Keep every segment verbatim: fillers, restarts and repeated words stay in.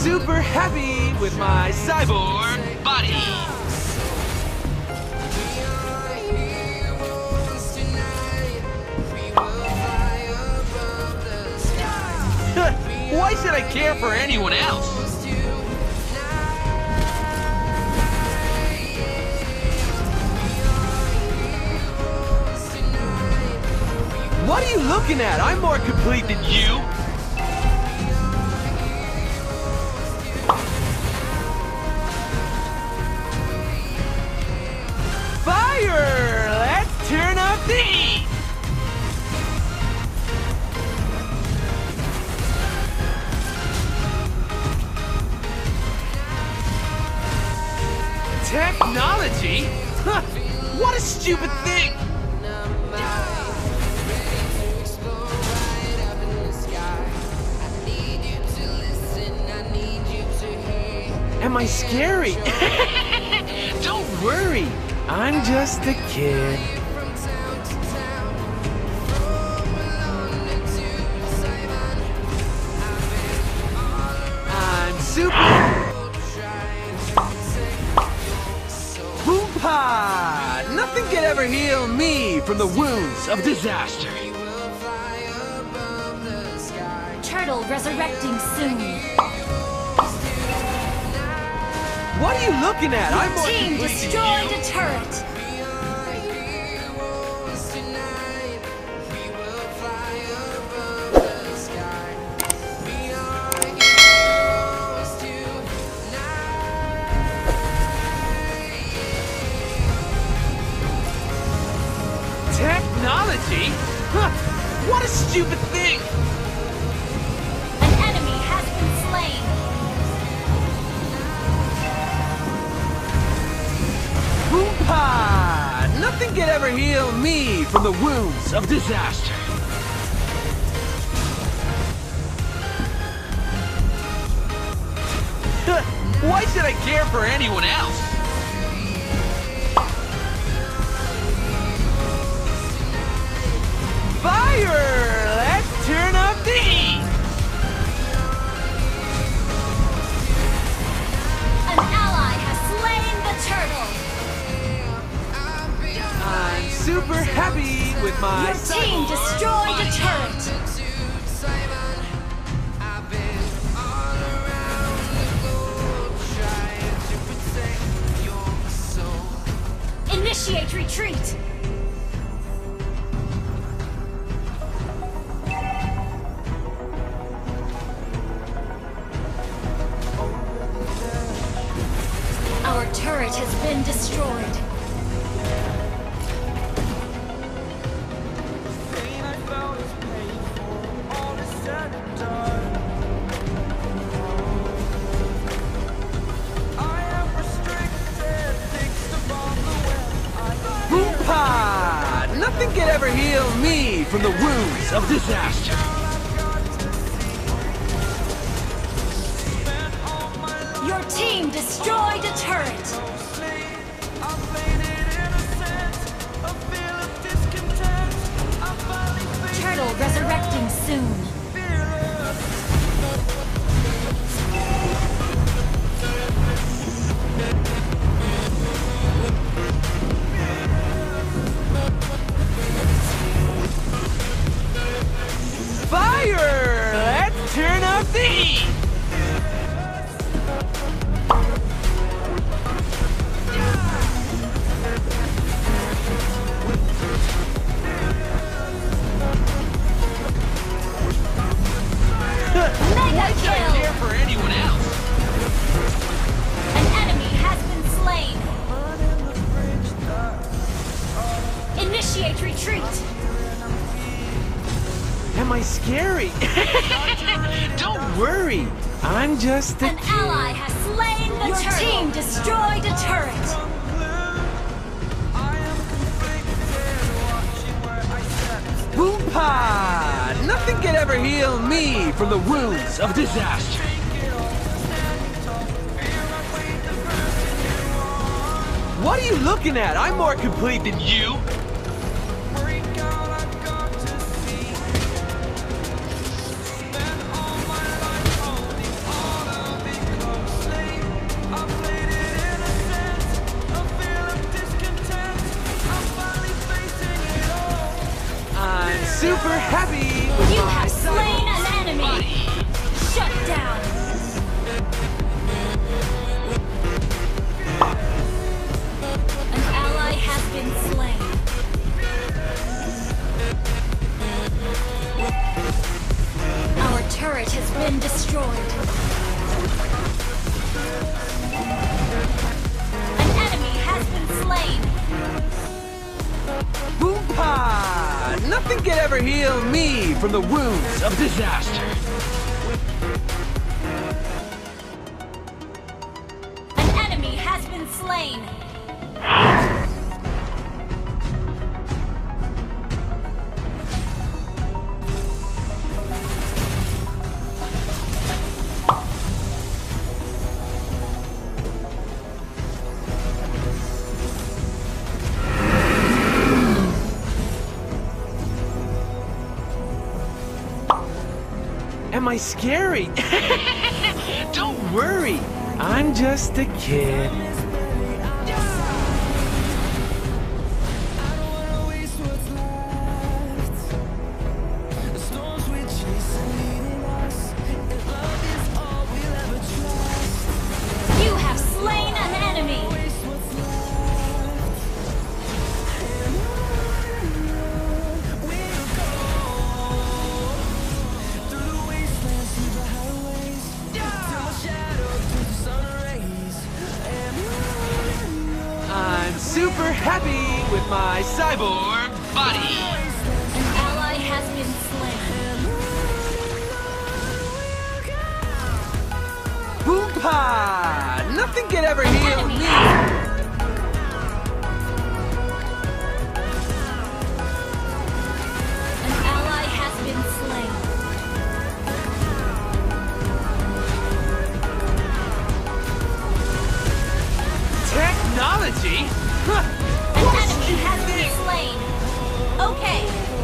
super happy with my cyborg body. Why should I care for anyone else? What are you looking at? I'm more complete than you. Fire! Let's turn up the heat! Technology? Huh, what a stupid thing! Am I scary? Don't worry, I'm just a kid. I'm super... Boom-pa! Nothing can ever heal me from the wounds of disaster. Turtle resurrecting soon. What are you looking at? Your I'm more team complete destroyed than a turret. Technology? Huh, what a stupid thing! An enemy has been slain. Boom-pa! Nothing can ever heal me from the wounds of disaster. Why should I care for anyone else? Fire! Let's turn up the heat! An ally has slain the turtle. I'm super happy with my Your team cyborg destroyed a body. turret. Initiate retreat. Our turret has been destroyed. Boom-pa! Nothing can ever heal me from the wounds of disaster. Your team destroyed a turret. Turtle resurrecting soon. Fire! Let's turn up the heat! Why should I care for anyone else? An enemy has been slain. Initiate retreat. Am I scary? Don't worry, I'm just a An kid. ally has slain the Your turtle. Your team destroyed a turret. Boom-pa! Nothing can ever heal me from the wounds of disaster. What are you looking at? I'm more complete than you. with You my have slain cyborg an enemy! body. Shut down! An ally has been slain. Our turret has been destroyed. An enemy has been slain. Boom-pa! Nothing can ever heal me from the wounds of disaster. An enemy has been slain. Am I scary? Don't worry, I'm just a kid. You have slain an enemy. I'm super happy with my cyborg body. An ally has been slain. Boom-pa! Nothing can ever heal Enemy. me. An ally has been slain. Technology? Huh. An enemy has been slain. Okay.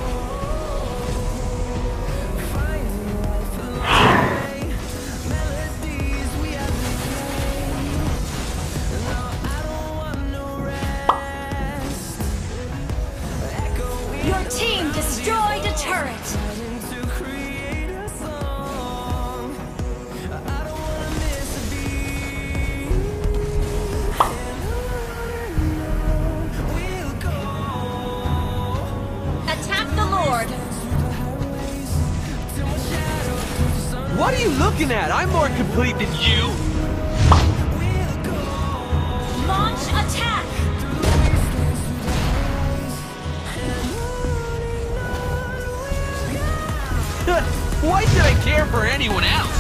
Your team destroyed a turret. Attack the Lord. What are you looking at? I'm more complete than you. Launch attack. Why should I care for anyone else?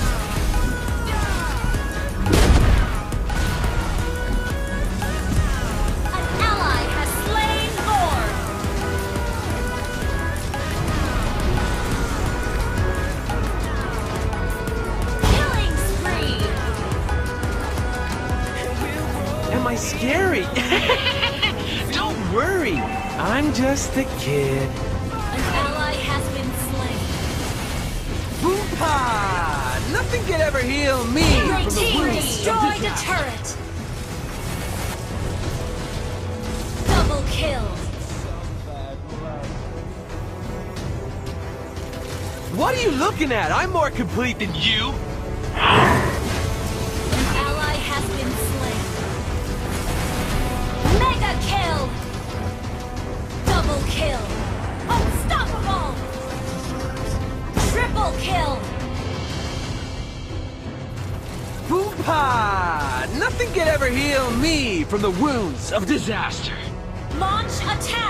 An ally has slain Lord. Killing spree. Am I scary? Don't worry, I'm just a kid. An ally has been slain. Boom-pa! Nothing can ever heal me Your from the team wounds of destroyed a disaster. turret. Double kill. What are you looking at? I'm more complete than you. An ally has been slain. Mega kill. Double kill. Unstoppable. Triple kill. Boom-pa! Nothing can ever heal me from the wounds of disaster. Launch attack.